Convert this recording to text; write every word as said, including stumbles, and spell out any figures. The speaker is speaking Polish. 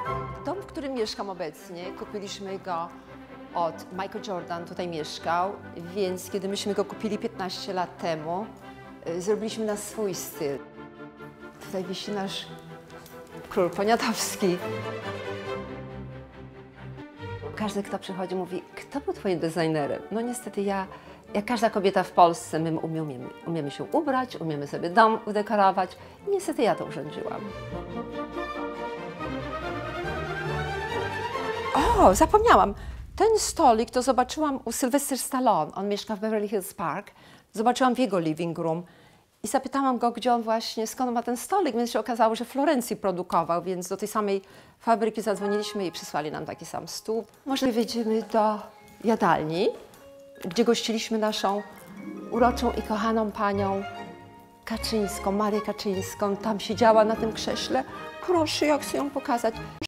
Dom, w którym mieszkam obecnie, kupiliśmy go od Michael Jordan, tutaj mieszkał, więc kiedy myśmy go kupili piętnaście lat temu, zrobiliśmy na swój styl. Tutaj wisi nasz król poniatowski. Każdy, kto przychodzi, mówi, kto był twoim designerem? No niestety ja, jak każda kobieta w Polsce, my umiemy, umiemy się ubrać, umiemy sobie dom udekorować i niestety ja to urządziłam. O, zapomniałam. Ten stolik to zobaczyłam u Sylvester Stallone. On mieszka w Beverly Hills Park. Zobaczyłam w jego living room i zapytałam go, gdzie on właśnie, skąd ma ten stolik, więc się okazało, że w Florencji produkował, więc do tej samej fabryki zadzwoniliśmy i przysłali nam taki sam stół. Może wejdziemy do jadalni, gdzie gościliśmy naszą uroczą i kochaną panią Kaczyńską, Marię Kaczyńską. Tam siedziała na tym krześle. Proszę, jak chcę ją pokazać.